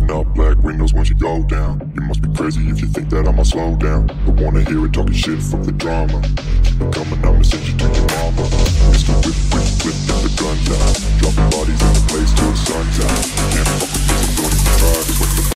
Rolling up black windows once you go down. You must be crazy if you think that I'ma slow down. But wanna hear it talking shit, fuck the drama. Keep it coming, I'm